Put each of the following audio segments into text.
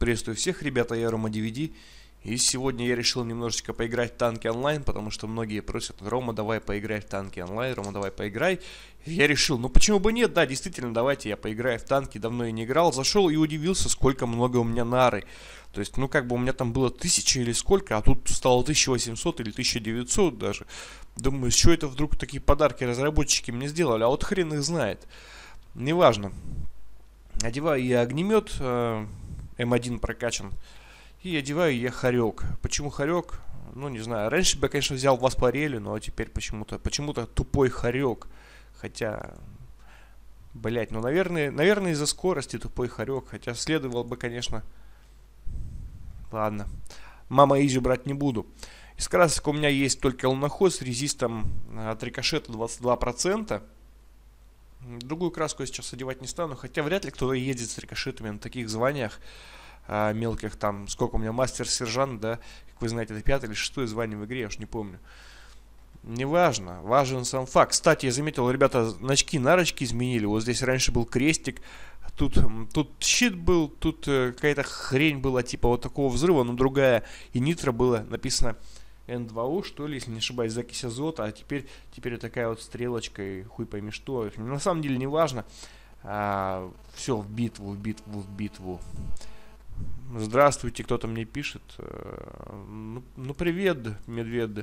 Приветствую всех, ребята, я Рома DVD. И сегодня я решил немножечко поиграть в танки онлайн, потому что многие просят: Рома, давай поиграй в танки онлайн, Рома, давай поиграй. И я решил, ну почему бы нет, да, действительно, давайте я поиграю в танки, давно я не играл. Зашел и удивился, сколько много у меня нары. То есть, ну как бы у меня там было 1000 или сколько, а тут стало 1800 или 1900 даже. Думаю, что это вдруг такие подарки разработчики мне сделали, а вот хрен их знает. Неважно. Одеваю я огнемет, М1 прокачан. И одеваю я хорек. Почему хорек? Ну, не знаю. Раньше бы я, конечно, взял Васпарелю, но теперь почему-то тупой хорек. Хотя, блять, ну, наверное, из-за скорости тупой хорек. Хотя следовало бы, конечно... Ладно. Мама Изи брать не буду. Из красок у меня есть только луноход с резистом от рикошета 22%. Другую краску я сейчас одевать не стану, хотя вряд ли кто-то ездит с рикошетами на таких званиях мелких, там, сколько у меня, мастер-сержант, да, как вы знаете, это 5-е или 6-е звание в игре, я уж не помню. Неважно, важен сам факт. Кстати, я заметил, ребята, значки нарочки изменили, вот здесь раньше был крестик, тут щит был, тут какая-то хрень была, типа вот такого взрыва, но другая, и нитро было написано N2O, что ли, если не ошибаюсь, закись азота, а теперь такая вот стрелочка, и хуй пойми что. На самом деле не важно. Все, в битву. Здравствуйте, кто-то мне пишет. Ну привет, медведы.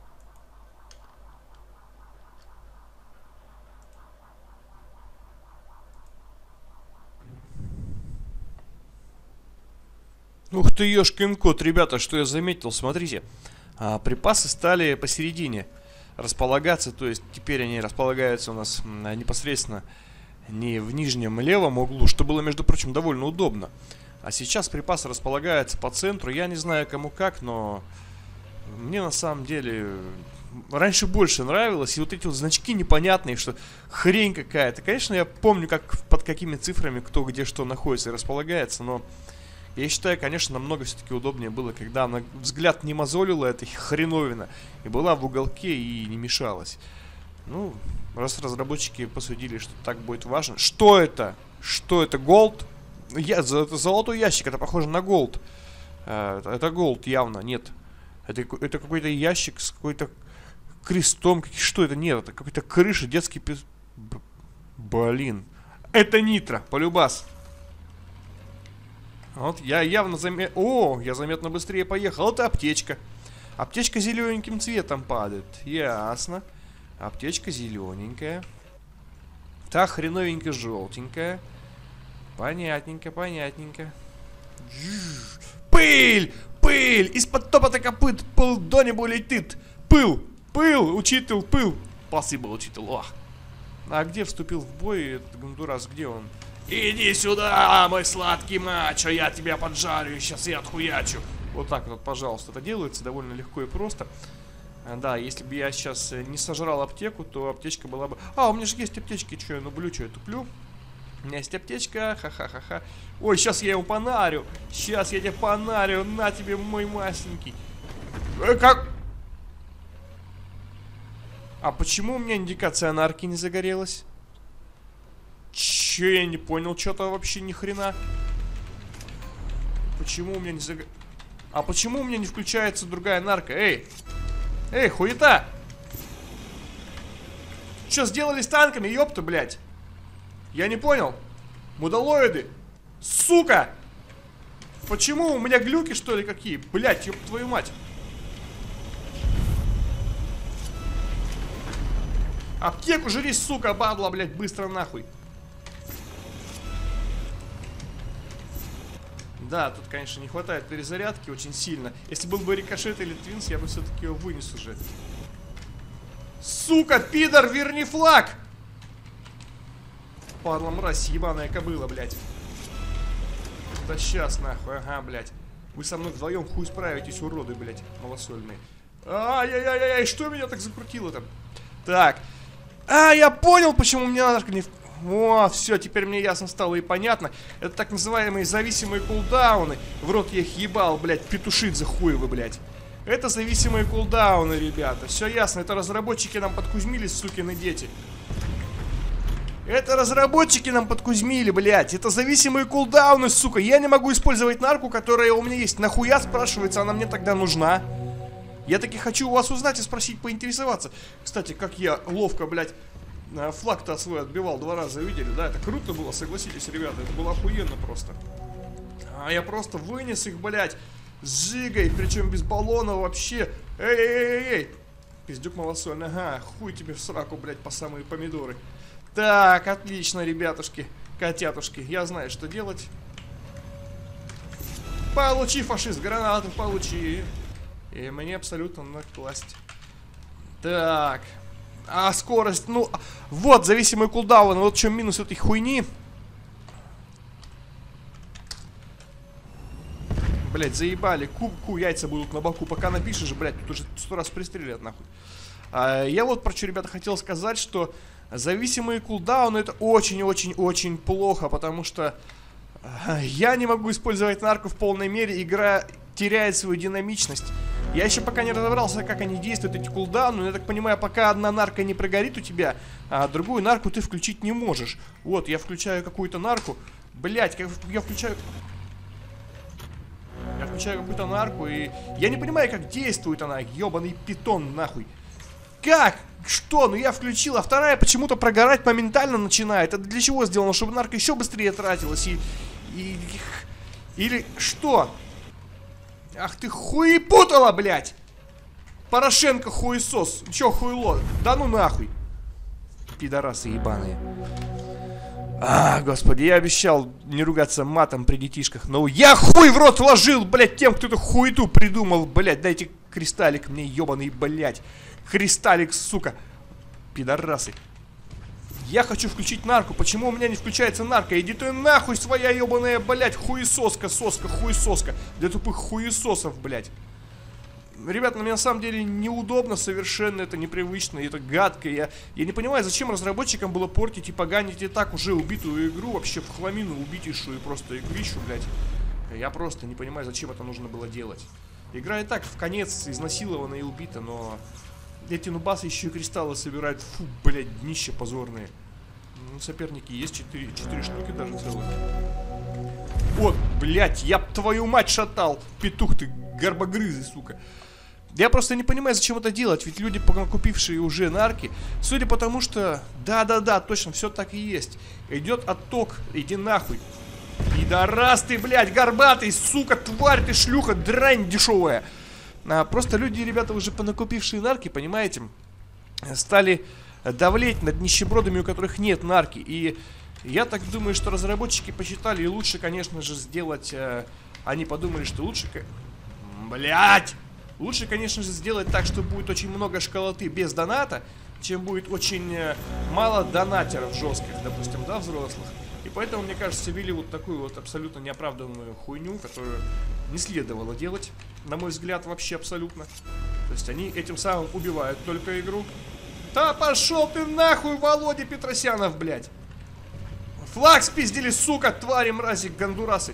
Ух ты, ёшкин кот, ребята, что я заметил, смотрите. Припасы стали посередине располагаться, то есть теперь они располагаются у нас непосредственно не в нижнем левом углу, что было, между прочим, довольно удобно. А сейчас припасы располагаются по центру, я не знаю кому как, но мне на самом деле раньше больше нравилось, и вот эти вот значки непонятные, что хрень какая-то. Конечно, я помню, как под какими цифрами кто где что находится и располагается, но... Я считаю, конечно, намного все-таки удобнее было, когда на взгляд не мозолила эта хреновина и была в уголке и не мешалась. Ну, раз разработчики посудили, что так будет важно. Что это? Что это? Голд? Это золотой ящик, это похоже на голд. Это голд явно, нет. Это какой-то ящик с какой-то крестом. Что это? Нет, это какой-то крыша, детский пес... Блин. Это нитро, полюбас. Вот я явно заметно... О, я заметно быстрее поехал. Это аптечка. Аптечка зелененьким цветом падает. Ясно. Аптечка зелененькая. Та хреновенькая желтенькая. Понятненько. Пыль! Пыль! Из-под топота копыт пыл до небу летит. Пыл! Учитель, пыл! Спасибо, учитель. Ох. А где вступил в бой этот гондурас? Где он? Иди сюда, мой сладкий мачо, я тебя поджарю, сейчас я отхуячу. Вот так вот, пожалуйста, это делается довольно легко и просто. Да, если бы я сейчас не сожрал аптеку, то аптечка была бы... у меня же есть аптечки, что я нублю, что я туплю? У меня есть аптечка, ха-ха-ха-ха. Ой, сейчас я его понарю, сейчас я тебя понарю, на тебе, мой масленький. Как? А почему у меня индикация нарки не загорелась? Че, я не понял, что-то вообще ни хрена. Почему у меня не А почему у меня не включается другая нарка? Эй, хуета! Что сделали с танками, ёпта, блядь? Я не понял. Мудалоиды. Сука! Почему у меня глюки, что ли, какие? Блядь, ёб твою мать. Аптеку жри, сука, бадла, блядь, быстро нахуй. Да, тут, конечно, не хватает перезарядки очень сильно. Если был бы рикошет или твинс, я бы все-таки его вынес уже. Сука, пидор, верни флаг! Падла мразь, ебаная кобыла, блядь. Да сейчас, нахуй, ага, блядь. Вы со мной вдвоем хуй справитесь, уроды, блядь, малосольные. Ай-яй-яй-яй, что меня так закрутило там? Так. Я понял, почему мне нарка не... О, все, теперь мне ясно стало и понятно. Это так называемые зависимые кулдауны. В рот я их ебал, блядь, петушидзе хуевы, блядь. Это зависимые кулдауны, ребята. Все ясно, это разработчики нам подкузмились, сукины дети. Это разработчики нам подкузмили, блядь. Это зависимые кулдауны, сука. Я не могу использовать нарку, которая у меня есть. Нахуя, спрашивается, она мне тогда нужна? Я таки хочу у вас узнать и спросить, поинтересоваться. Кстати, как я ловко, блядь, флаг-то свой отбивал 2 раза, видели? Да, это круто было, согласитесь, ребята. Это было охуенно просто. А я просто вынес их, блядь, с жигой, причем без баллона вообще. Эй-эй-эй-эй. Пиздюк малосольный, ага, хуй тебе в сраку, блядь, по самые помидоры. Так, отлично, ребятушки, котятушки, я знаю, что делать. Получи, фашист, гранату получи. И мне абсолютно накласть. Так. А скорость, ну, вот, зависимый кулдаун, вот в чем минус этой хуйни. Блять, заебали, кубку яйца будут на боку. Пока напишешь, блять, тут уже 100 раз пристрелят, нахуй. Я вот про что, ребята, хотел сказать, что зависимые кулдауны это очень-очень-очень плохо, потому что я не могу использовать нарку в полной мере, игра теряет свою динамичность. Я еще пока не разобрался, как они действуют, эти кулдауны, но я так понимаю, пока одна нарка не прогорит у тебя, а другую нарку ты включить не можешь. Вот, я включаю какую-то нарку, блять, я включаю какую-то нарку, и я не понимаю, как действует она, ебаный питон, нахуй. Как? Что? Ну я включил, а вторая почему-то прогорать моментально начинает. Это для чего сделано? Чтобы нарка еще быстрее тратилась или что? Ах ты хуепутала, блядь! Порошенко хуесос. Че хуйло? Да ну нахуй. Пидорасы ебаные. А, господи, я обещал не ругаться матом при детишках, но я хуй в рот вложил, блядь, тем, кто эту хуету придумал, блядь. Дайте кристаллик мне, ебаный, блядь. Кристаллик, сука. Пидорасы. Я хочу включить нарку. Почему у меня не включается нарка? Иди ты нахуй, своя ебаная, блядь, хуесоска, соска, хуесоска. Для тупых хуесосов, блядь. Ребят, мне на самом деле неудобно совершенно, это непривычно, это гадко. Я не понимаю, зачем разработчикам было портить и поганить и так уже убитую игру, вообще в хламину убитейшую и просто игрищу, блядь. Я просто не понимаю, зачем это нужно было делать. Игра и так в конец изнасилована и убита, но эти нубасы еще и кристаллы собирают. Фу, блядь, днище позорные. Ну, соперники есть, 4 штуки даже целых. Вот, блядь, я б твою мать шатал, петух ты горбогрызый, сука. Я просто не понимаю, зачем это делать, ведь люди, купившие уже нарки, судя по тому, что, да-да-да, точно, все так и есть. Идет отток, иди нахуй. Пидорас ты, блядь, горбатый, сука, тварь ты, шлюха, дрянь дешевая. Просто люди, ребята, уже понакупившие нарки, понимаете, стали давлеть над нищебродами, у которых нет нарки. И я так думаю, что разработчики посчитали, и лучше, конечно же, сделать... Они подумали, что лучше... Блядь! Лучше, конечно же, сделать так, что будет очень много школоты без доната, чем будет очень мало донатеров жестких, допустим, да, взрослых. И поэтому, мне кажется, ввели вот такую вот абсолютно неоправданную хуйню, которую не следовало делать, на мой взгляд, вообще абсолютно. То есть они этим самым убивают только игру. Да пошел ты нахуй, Володя Петросянов, блядь! Флаг спиздили, сука, твари, мрази, гондурасы.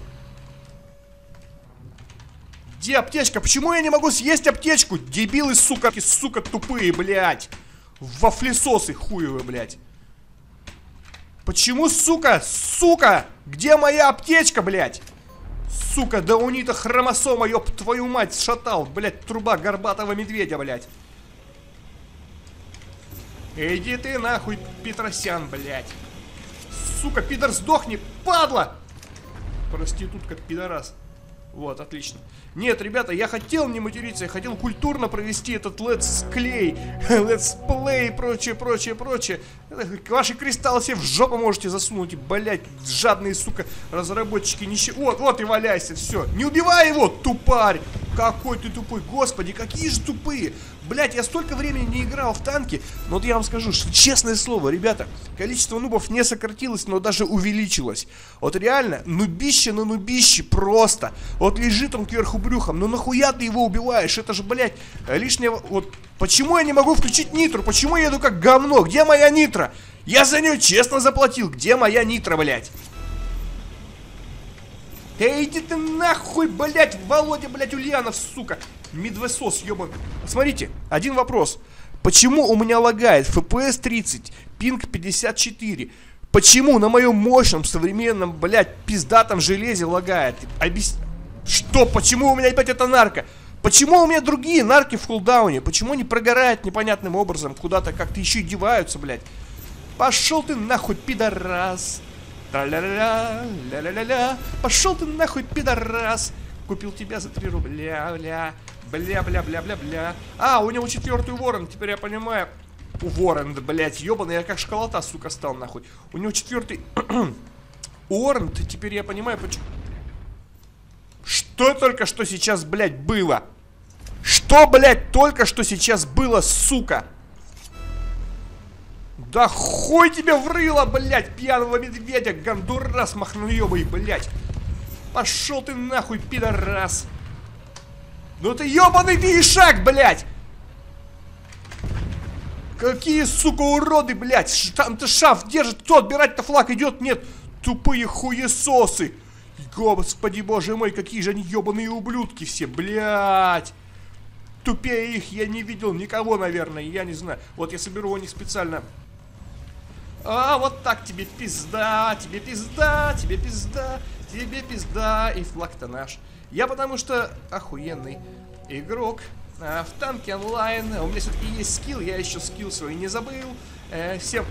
Где аптечка? Почему я не могу съесть аптечку? Дебилы, сука, тупые, блядь. Вафлесосы хуевые, блядь. Почему, сука? Где моя аптечка, блядь? Сука, да унита хромосома, ёб твою мать, шатал, блядь, труба горбатого медведя, блядь. Иди ты нахуй, Петросян, блядь. Сука, пидор, сдохни, падла! Проститутка, пидорас. Вот, отлично. Нет, ребята, я хотел не материться, я хотел культурно провести этот Let's Play и прочее. Ваши кристаллы себе в жопу можете засунуть, блять, жадные, сука, разработчики, ничего. Вот и валяйся, все. Не убивай его, тупарь! Какой ты тупой, господи, какие же тупые! Блять, я столько времени не играл в танки, но вот я вам скажу, честное слово, ребята, количество нубов не сократилось, но даже увеличилось. Вот реально, нубище на нубище просто. Вот лежит он кверху брюхом, ну нахуя ты его убиваешь? Это же, блять, лишнее... Вот почему я не могу включить нитру? Почему я еду как говно? Где моя нитра? Я за нее честно заплатил. Где моя нитра, блять? Да иди ты нахуй, блять, Володя, блять, Ульянов, сука. Медвесос, ёбан. Смотрите, один вопрос. Почему у меня лагает FPS 30, пинг 54? Почему на моем мощном, современном, блядь, пиздатом железе лагает? Что? Почему у меня опять эта нарка? Почему у меня другие нарки в кулдауне? Почему они прогорают непонятным образом? Куда-то как-то еще и деваются, блядь. Пошел ты нахуй, пидорас. Тра-ля-ля-ля, ля-ля-ля-ля. Пошел ты нахуй, пидорас. Купил тебя за 3 рубля, бля. Бля-бля-бля-бля-бля. А, у него 4-й ворон, теперь я понимаю. Ворон, блядь, ебаный, я как школота, сука, стал нахуй. У него 4-й ворон, теперь я понимаю, почему... Что только что сейчас, блядь, было? Что, блядь, только что сейчас было, сука? Да хуй тебе врыло, блядь, пьяного медведя, гондурас махноебый, блядь. Пошел ты нахуй, пидорас. Ну ты ебаный ты ишак, блядь. Какие, сука, уроды, блядь. Там-то шаф держит, кто отбирать-то флаг идет? Нет, тупые хуесосы. Господи, боже мой, какие же они ебаные ублюдки все, блядь. Тупее их я не видел никого, наверное, я не знаю. Вот я соберу у них специально. А, вот так тебе пизда, тебе пизда, тебе пизда, тебе пизда. И флаг-то наш. Я потому что охуенный игрок в танке онлайн. У меня все-таки есть скилл, я еще скилл свой не забыл. Всем...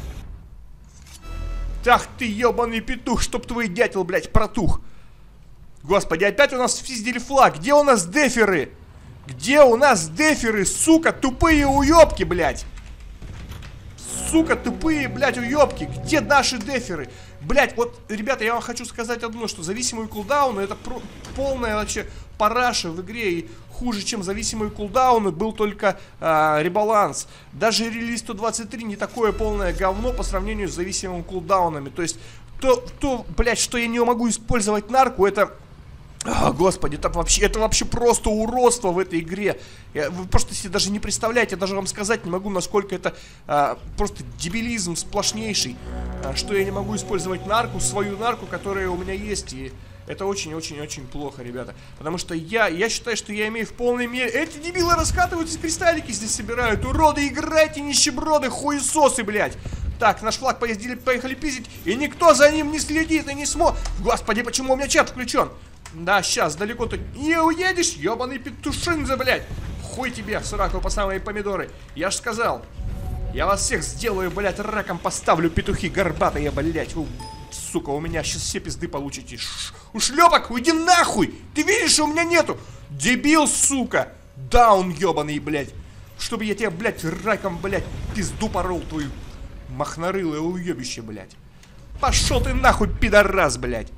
Ах ты ебаный петух, чтоб твой дятел, блядь, протух. Господи, опять у нас спиздили флаг. Где у нас деферы? Где у нас деферы, сука, тупые уебки, блядь? Сука, тупые, блядь, уебки. Где наши деферы? Блядь, вот, ребята, я вам хочу сказать одно, что зависимый кулдаун это полная вообще параша в игре. И хуже, чем зависимые кулдауны, был только ребаланс. Даже релиз 123 не такое полное говно по сравнению с зависимыми кулдаунами. То есть, блядь, что я не могу использовать нарку, это... Господи, это вообще просто уродство в этой игре. Вы просто себе даже не представляете, я даже вам сказать не могу, насколько это просто дебилизм сплошнейший. Что я не могу использовать нарку, свою нарку, которая у меня есть. И это очень-очень-очень плохо, ребята. Потому что я считаю, что я имею в полной мере... Эти дебилы раскатываются, кристаллики здесь собирают. Уроды, играйте, нищеброды, хуесосы, блядь. Так, наш флаг поехали пиздить, и никто за ним не следит и не смотрит. Господи, почему у меня чат включен? Да, сейчас, далеко ты не уедешь, ебаный петушинза, блядь. Хуй тебе, в сраку по самые помидоры. Я ж сказал, я вас всех сделаю, блядь, раком поставлю, петухи горбатые, блядь. Сука, у меня сейчас все пизды получите. Ушлепок, уйди нахуй. Ты видишь, у меня нету. Дебил, сука. Даун, ебаный, блядь. Чтобы я тебя, блядь, раком, блядь, пизду порол твою. Махнорылое уебище, блядь. Пошел ты нахуй, пидорас, блядь.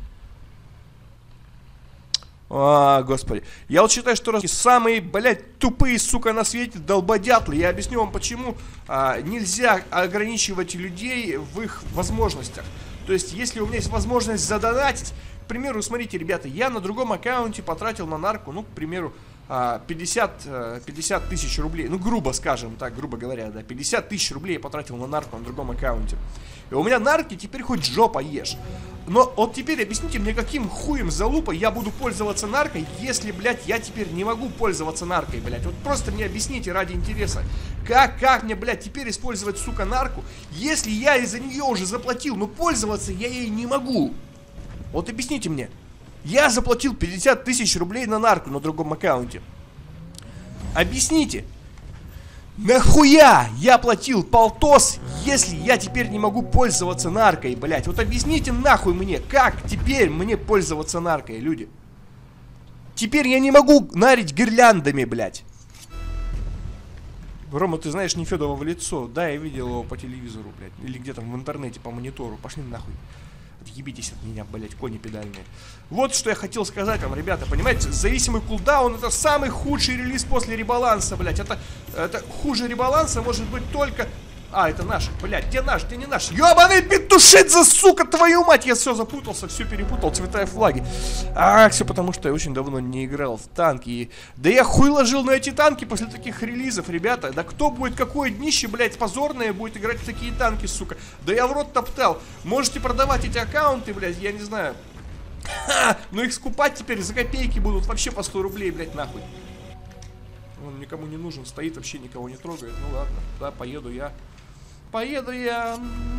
Господи. Я вот считаю, что самые, блядь, тупые, сука, на свете долбодятлы. Я объясню вам, почему нельзя ограничивать людей в их возможностях. То есть, если у меня есть возможность задонатить, к примеру, смотрите, ребята, я на другом аккаунте потратил на нарку, ну, к примеру, 50 тысяч рублей, ну, грубо скажем так, грубо говоря, да, 50 тысяч рублей я потратил на нарку на другом аккаунте. И у меня нарки теперь хоть жопа ешь. Но вот теперь объясните мне, каким хуем залупа я буду пользоваться наркой, если, блядь, я теперь не могу пользоваться наркой, блядь. Вот просто мне объясните ради интереса. Как мне, блядь, теперь использовать, сука, нарку, если я из-за нее уже заплатил, но пользоваться я ей не могу? Вот объясните мне. Я заплатил 50 тысяч рублей на нарку на другом аккаунте. Объясните. Нахуя я платил полтос, если я теперь не могу пользоваться наркой, блядь? Вот объясните нахуй мне, как теперь мне пользоваться наркой, люди? Теперь я не могу нарить гирляндами, блядь. Рома, ты знаешь Нефедова в лицо? Да, я видел его по телевизору, блядь. Или где-то в интернете по монитору. Пошли нахуй. Отъебитесь от меня, блядь, кони педальные. Вот что я хотел сказать вам, ребята, понимаете? Зависимый кулдаун — это самый худший релиз после ребаланса, блядь. Это хуже ребаланса может быть только... это наш, блядь, где наш, где не наш? Ёбаный петушидзе, сука, твою мать! Я все запутался, все перепутал, цвета и флаги. Все потому, что я очень давно не играл в танки. Да я хуй ложил на эти танки после таких релизов, ребята. Да кто будет, какое днище, блядь, позорное будет играть в такие танки, сука? Да я в рот топтал. Можете продавать эти аккаунты, блядь, я не знаю. Но их скупать теперь за копейки будут вообще по 100 рублей, блядь, нахуй. Он никому не нужен, стоит, вообще никого не трогает. Ну ладно, да, поеду я. Поеду я.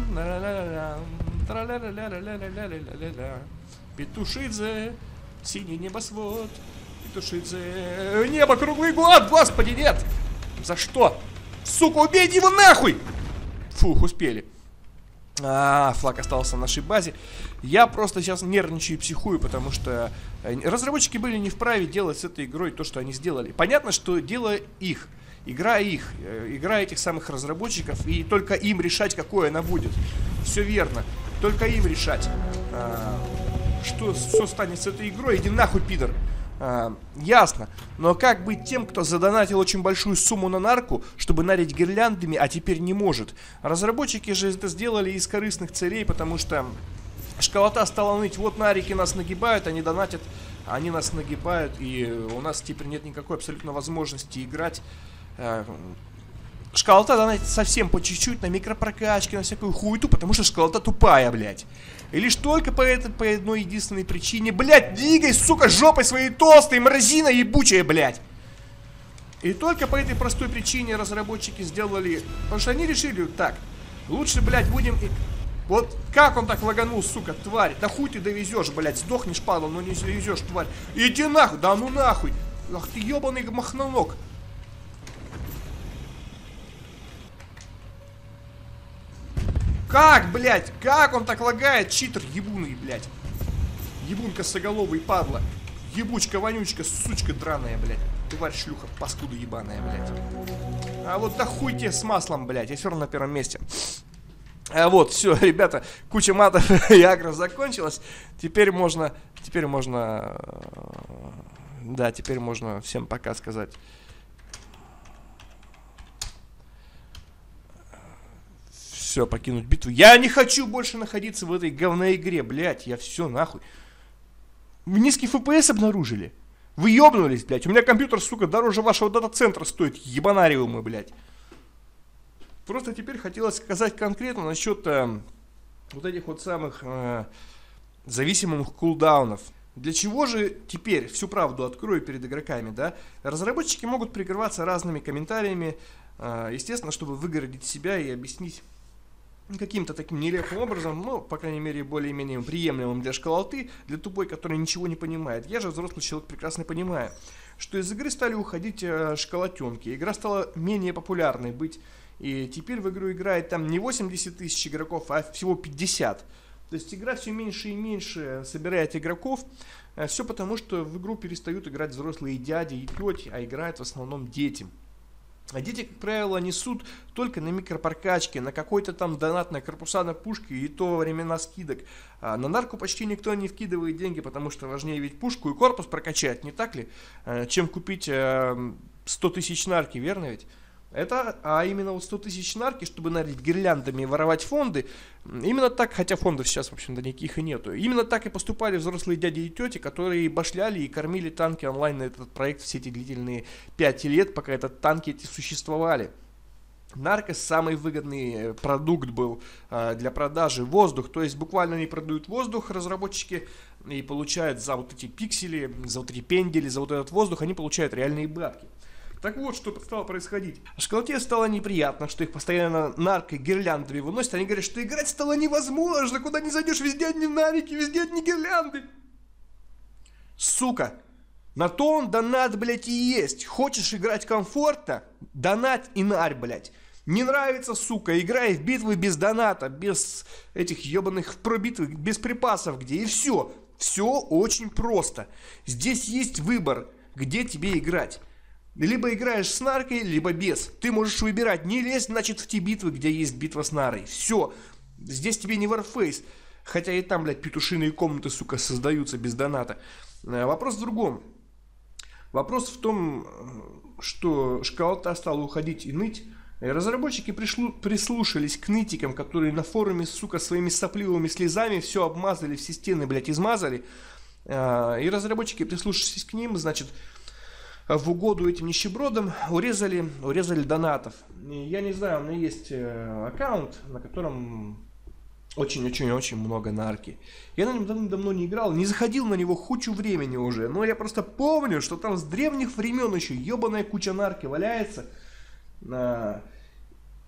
Петушидзе, синий небосвод. Петушидзе, небо круглый год, господи, нет! За что? Сука, убейте его нахуй! Фух, успели. Флаг остался на нашей базе. Я просто сейчас нервничаю и психую, потому что разработчики были не вправе делать с этой игрой то, что они сделали. Понятно, что дело их. Игра их. Игра этих самых разработчиков. И только им решать, какой она будет. Все верно. Только им решать. Что станет с этой игрой? Иди нахуй, пидор. Ясно. Но как быть тем, кто задонатил очень большую сумму на нарку, чтобы нарить гирляндами, а теперь не может? Разработчики же это сделали из корыстных целей, потому что школота стала ныть. Вот нарики нас нагибают, они донатят, они нас нагибают, и у нас теперь нет никакой абсолютно возможности играть. Школота донатит совсем по чуть-чуть на микропрокачки, на всякую хуету, потому что школота тупая, блядь. И лишь только по одной единственной причине, блядь, двигай, сука, жопой своей толстой, мразина ебучая, блядь. И только по этой простой причине разработчики сделали, потому что они решили, так, лучше, блядь, будем... Вот как он так лаганул, сука, тварь, да хуй ты довезешь, блядь, сдохнешь, падал, но не довезешь, тварь. Иди нахуй, да ну нахуй, ах ты ебаный махноног. Как, блядь? Как он так лагает? Читер ебуный, блядь. Ебун косоголовый, падла. Ебучка, вонючка, сучка драная, блядь. Тварь, шлюха, паскуда ебаная, блядь. А вот да хуй тебе с маслом, блядь. Я все равно на первом месте. Вот, все, ребята, куча матов и агро закончилась. Теперь можно... Да, теперь можно всем пока сказать. Все, покинуть битву. Я не хочу больше находиться в этой говной игре, блядь. Я все, нахуй. Низкий FPS обнаружили. Вы ебнулись, блядь. У меня компьютер, сука, дороже вашего дата-центра стоит. Ебанариумы, блядь. Просто теперь хотелось сказать конкретно насчет вот этих вот самых зависимых кулдаунов. Для чего же теперь всю правду открою перед игроками, да? Разработчики могут прикрываться разными комментариями, естественно, чтобы выгородить себя и объяснить каким-то таким нелепым образом, ну, по крайней мере, более-менее приемлемым для школоты, для тупой, который ничего не понимает. Я же взрослый человек, прекрасно понимаю, что из игры стали уходить школотенки, игра стала менее популярной быть, и теперь в игру играет там не 80 тысяч игроков, а всего 50. То есть игра все меньше и меньше собирает игроков, все потому, что в игру перестают играть взрослые дяди и тети, а играют в основном дети. А дети, как правило, несут только на микропрокачке, на какой-то там донат на корпуса на пушки, и то во времена скидок. А на нарку почти никто не вкидывает деньги, потому что важнее ведь пушку и корпус прокачать, не так ли? Чем купить 100 тысяч нарки, верно ведь? А именно вот 100 тысяч нарки, чтобы нарить гирляндами и воровать фонды, именно так, хотя фондов сейчас, в общем-то, никаких и нету, именно так и поступали взрослые дяди и тети, которые башляли и кормили танки онлайн на этот проект все эти длительные 5 лет, пока этот танки эти существовали. Наркос самый выгодный продукт был для продажи. Воздух, то есть буквально они продают воздух, разработчики, и получают за вот эти пиксели, за вот эти пендели, за вот этот воздух, они получают реальные бабки. Так вот, что стало происходить. Школоте стало неприятно, что их постоянно наркой, гирляндами выносят. Они говорят, что играть стало невозможно. Куда не зайдешь, везде одни нарики, везде одни гирлянды. Сука. На то он донат, блядь, и есть. Хочешь играть комфортно? Донат и нарь, блядь. Не нравится, сука, играй в битвы без доната, без этих ебаных пробитвы, без припасов, где и все. Все очень просто. Здесь есть выбор, где тебе играть. Либо играешь с наркой, либо без. Ты можешь выбирать. Не лезь, значит, в те битвы, где есть битва с нарой. Все. Здесь тебе не Warface. Хотя и там, блядь, петушиные комнаты, сука, создаются без доната. Вопрос в другом. Вопрос в том, что школота стала уходить и ныть. Разработчики прислушались к нытикам, которые на форуме, сука, своими сопливыми слезами все обмазали, все стены, блядь, измазали. И разработчики прислушались к ним, значит... в угоду этим нищебродам урезали донатов. Я не знаю, у меня есть аккаунт, на котором очень-очень-очень много нарки. Я на нем давно не играл, не заходил на него кучу времени уже. Но я просто помню, что там с древних времен еще ебаная куча нарки валяется.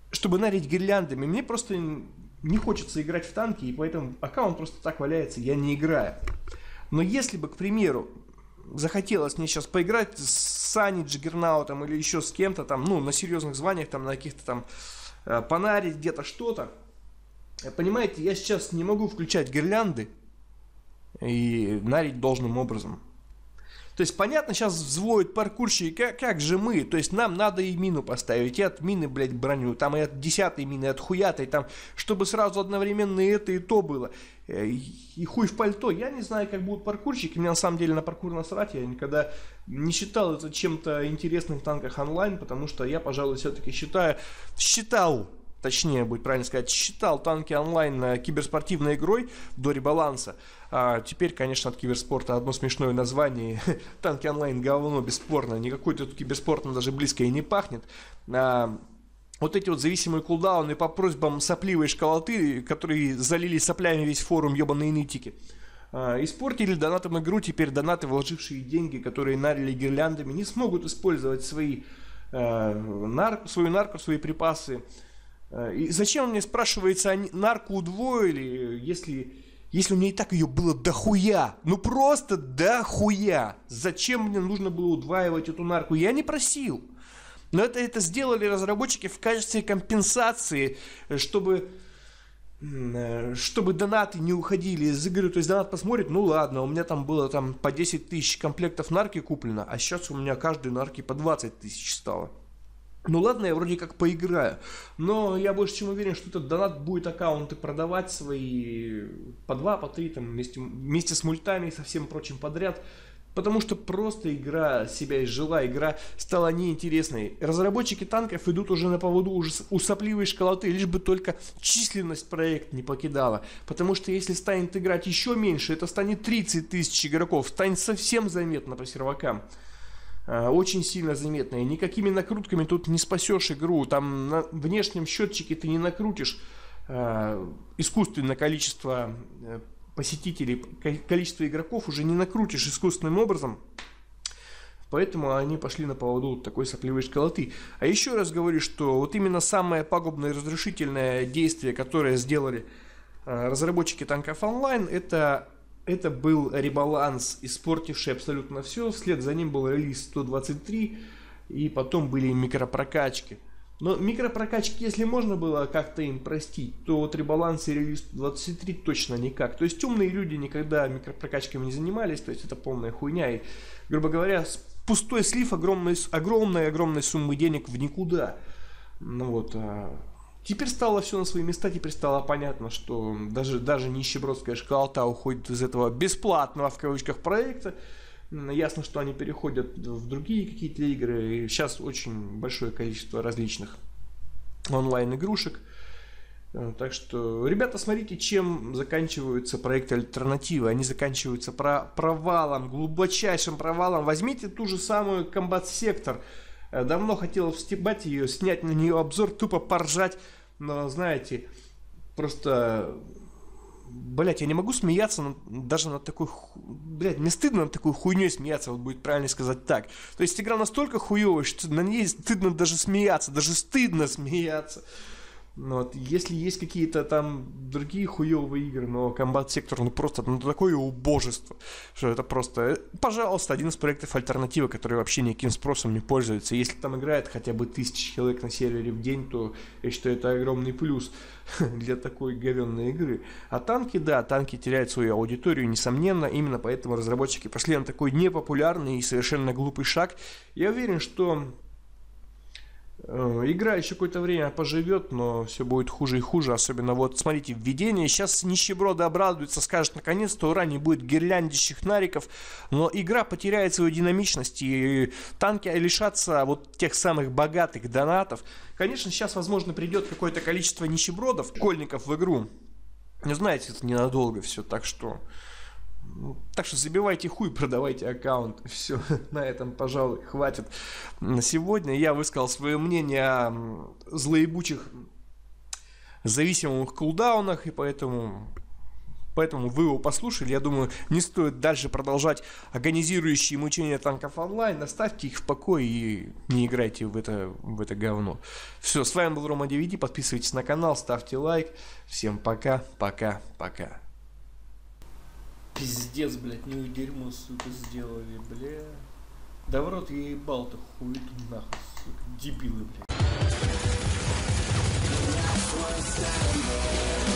чтобы нарить гирляндами. Мне просто не хочется играть в танки, и поэтому аккаунт просто так валяется, я не играю. Но если бы, к примеру, захотелось мне сейчас поиграть с Саней Джиггернаутом или еще с кем-то там, ну, на серьезных званиях, там, на каких-то там, понарить где-то что-то, понимаете, я сейчас не могу включать гирлянды и нарить должным образом. То есть, понятно, сейчас взводят паркурщики, как же мы, то есть, нам надо и мину поставить, и от мины, блядь, броню, там и от 10-й мины, и от хуятой, там, чтобы сразу одновременно и это, и то было, и хуй в пальто. Я не знаю, как будут паркурщики, мне на самом деле на паркур насрать, я никогда не считал это чем-то интересным в танках онлайн, потому что я, пожалуй, все-таки считал, точнее, будет правильно сказать, считал танки онлайн киберспортивной игрой до ребаланса. А теперь, конечно, от киберспорта одно смешное название. Танки онлайн говно, бесспорно. Никакой тут киберспортом даже близко и не пахнет. Вот эти вот зависимые кулдауны по просьбам сопливой школоты, которые залили соплями весь форум ебаные нытики. Испортили донатом игру. Теперь донаты, вложившие деньги, которые нарили гирляндами, не смогут использовать свою нарку, свои припасы. И зачем мне, спрашивается, нарку удвоили, если у меня и так ее было дохуя? Ну просто дохуя. Зачем мне нужно было удваивать эту нарку? Я не просил. Но это сделали разработчики в качестве компенсации, чтобы донаты не уходили из игры. То есть донат посмотрит, ну ладно, у меня там было там по 10 тысяч комплектов нарки куплено, а сейчас у меня каждой нарки по 20 тысяч стало. Ну ладно, я вроде как поиграю, но я больше чем уверен, что этот донат будет аккаунты продавать свои по 2, по 3, там, вместе с мультами и со всем прочим подряд, потому что просто игра себя изжила, игра стала неинтересной. Разработчики танков идут уже на поводу у сопливой школоты, лишь бы только численность проекта не покидала, потому что если станет играть еще меньше, это станет 30 тысяч игроков, станет совсем заметно по сервакам. Очень сильно заметно. И никакими накрутками тут не спасешь игру. Там на внешнем счетчике ты не накрутишь искусственное количество посетителей, количество игроков уже не накрутишь искусственным образом. Поэтому они пошли на поводу такой сопливой школоты. А еще раз говорю, что вот именно самое пагубное и разрушительное действие, которое сделали разработчики танков онлайн, это был ребаланс, испортивший абсолютно все. Вслед за ним был релиз 123, и потом были микропрокачки. Но микропрокачки, если можно было как-то им простить, то вот ребаланс и релиз 123 точно никак. То есть умные люди никогда микропрокачками не занимались, то есть это полная хуйня. И, грубо говоря, пустой слив огромной суммы денег в никуда. Ну вот, теперь стало все на свои места, теперь стало понятно, что даже нищебродская школота уходит из этого бесплатного, в кавычках, проекта. Ясно, что они переходят в другие какие-то игры. И сейчас очень большое количество различных онлайн-игрушек. Так что, ребята, смотрите, чем заканчиваются проекты альтернативы. Они заканчиваются провалом, глубочайшим провалом. Возьмите ту же самую Combat Sector. Давно хотел встебать ее, снять на нее обзор, тупо поржать. Но, знаете, просто... Блять, я не могу смеяться даже над такой... Блять, мне стыдно над такой хуйней смеяться, вот будет правильно сказать так. То есть игра настолько хуевая, что на ней стыдно даже смеяться, даже стыдно смеяться. Вот. Если есть какие-то там другие хуевые игры, но Combat Sector, ну просто такое убожество, что это просто, пожалуйста, один из проектов альтернативы, который вообще никаким спросом не пользуется. Если там играет хотя бы 1000 человек на сервере в день, то я считаю, это огромный плюс для такой говенной игры. А танки, да, танки теряют свою аудиторию, несомненно, именно поэтому разработчики пошли на такой непопулярный и совершенно глупый шаг. Я уверен, что игра еще какое-то время поживет, но все будет хуже и хуже. Особенно вот, смотрите, введение. Сейчас нищеброды обрадуются, скажут, наконец-то, ура, не будет гирляндящих нариков. Но игра потеряет свою динамичность, и танки лишатся вот тех самых богатых донатов. Конечно, сейчас, возможно, придет какое-то количество нищебродов, школьников в игру. Но знаете, это ненадолго все, так что забивайте хуй, продавайте аккаунт. Все, на этом, пожалуй, хватит на сегодня. Я высказал свое мнение о злоебучих зависимых кулдаунах, и поэтому Поэтому вы его послушали. Я думаю, не стоит дальше продолжать агонизирующие мучения танков онлайн. Оставьте их в покое и не играйте в это говно. Все, с вами был Рома DVD. Подписывайтесь на канал, ставьте лайк. Всем пока, пока, пока. Пиздец, блядь, не дерьмо, сука, сделали, бля. Да в рот я ебал-то хуй нахуй, сука, дебилы, блядь.